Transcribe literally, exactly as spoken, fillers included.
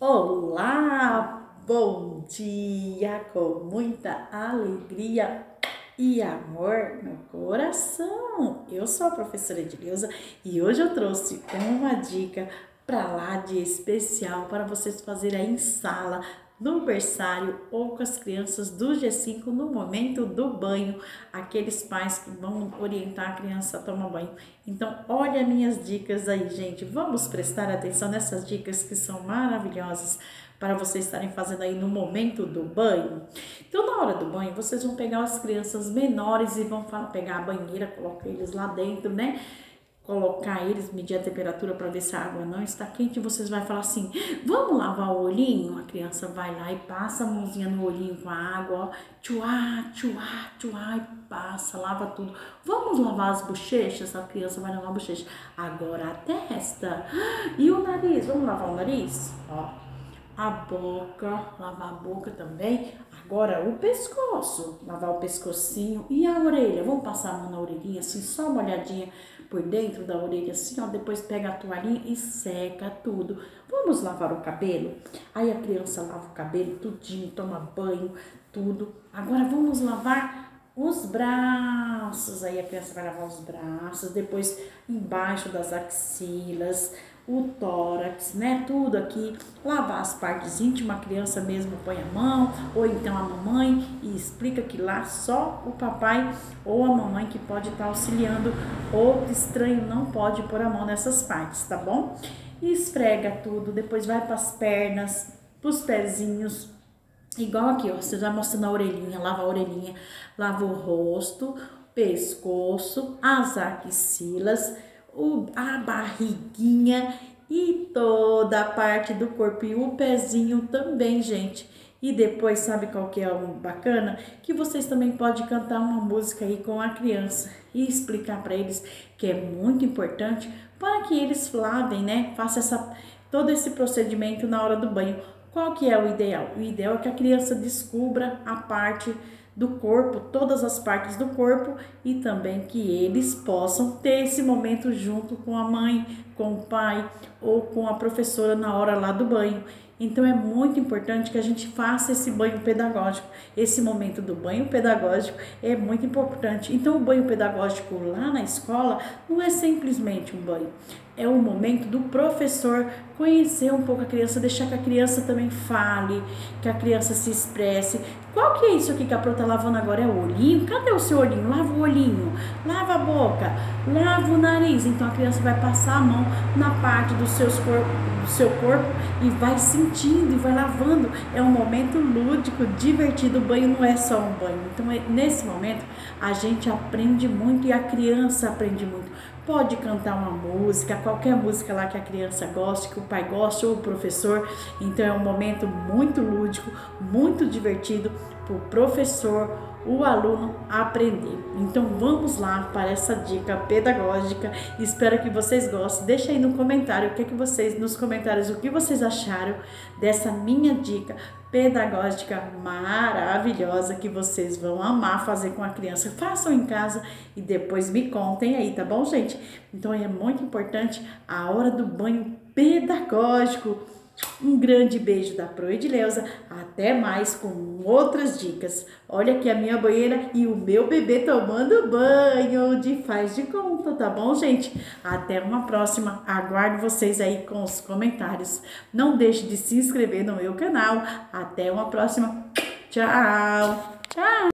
Olá, bom dia com muita alegria e amor no coração. Eu sou a professora Edileuza e hoje eu trouxe uma dica para lá de especial para vocês fazerem aí em sala, no berçário ou com as crianças do G cinco no momento do banho, aqueles pais que vão orientar a criança a tomar banho. Então, olha minhas dicas aí, gente. Vamos prestar atenção nessas dicas que são maravilhosas para vocês estarem fazendo aí no momento do banho. Então, na hora do banho, vocês vão pegar as crianças menores e vão pegar a banheira, colocar eles lá dentro, né? Colocar eles, medir a temperatura para ver se a água não está quente. Vocês vão falar assim: vamos lavar o olhinho? A criança vai lá e passa a mãozinha no olhinho com a água, ó, tchuá, tchuá, tchuá, e passa, lava tudo. Vamos lavar as bochechas? A criança vai lavar a bochecha. Agora a testa e o nariz. Vamos lavar o nariz? Ó, a boca, lavar a boca também. Agora o pescoço, lavar o pescocinho e a orelha. Vamos passar a mão na orelhinha assim, só uma olhadinha por dentro da orelha assim, ó. Depois pega a toalhinha e seca tudo. Vamos lavar o cabelo? Aí a criança lava o cabelo tudinho, toma banho, tudo. Agora vamos lavar os braços. Aí a criança vai lavar os braços, depois embaixo das axilas, o tórax, né, tudo aqui, lavar as partes íntimas. A criança mesmo põe a mão, ou então a mamãe, e explica que lá só o papai ou a mamãe que pode estar auxiliando, outro estranho não pode pôr a mão nessas partes, tá bom? E esfrega tudo, depois vai para as pernas, pros pezinhos, igual aqui, ó, você vai mostrando a orelhinha, lava a orelhinha, lava o rosto, pescoço, as axilas, O, a barriguinha e toda a parte do corpo e o pezinho também, gente. E depois, sabe qual que é o bacana? Que vocês também podem cantar uma música aí com a criança e explicar para eles que é muito importante para que eles lavem, né? Faça essa, todo esse procedimento na hora do banho. Qual que é o ideal? O ideal é que a criança descubra a parte do corpo, todas as partes do corpo, e também que eles possam ter esse momento junto com a mãe, com o pai ou com a professora na hora lá do banho. Então é muito importante que a gente faça esse banho pedagógico. Esse momento do banho pedagógico é muito importante. Então o banho pedagógico lá na escola não é simplesmente um banho. É o momento do professor conhecer um pouco a criança, deixar que a criança também fale, que a criança se expresse. Qual que é isso aqui que a Pro tá lavando agora? É o olhinho? Cadê o seu olhinho? Lava o olhinho, lava a boca, lava o nariz. Então a criança vai passar a mão na parte do, seus corpo, do seu corpo e vai sentindo e vai lavando. É um momento lúdico, divertido. O banho não é só um banho. Então nesse momento a gente aprende muito e a criança aprende muito. Pode cantar uma música, qualquer música lá que a criança goste, que o pai goste ou o professor. Então é um momento muito lúdico, muito divertido para o professor, o aluno aprender. Então vamos lá para essa dica pedagógica. Espero que vocês gostem. Deixa aí no comentário o que, é que vocês, nos comentários, o que vocês acharam dessa minha dica pedagógica maravilhosa que vocês vão amar fazer com a criança. Façam em casa e depois me contem aí, tá bom, gente? Então é muito importante a hora do banho pedagógico. Um grande beijo da Pro Edileuza, até mais com outras dicas. Olha aqui a minha banheira e o meu bebê tomando banho de faz de conta, tá bom, gente? Até uma próxima, aguardo vocês aí com os comentários. Não deixe de se inscrever no meu canal. Até uma próxima, tchau! Tchau!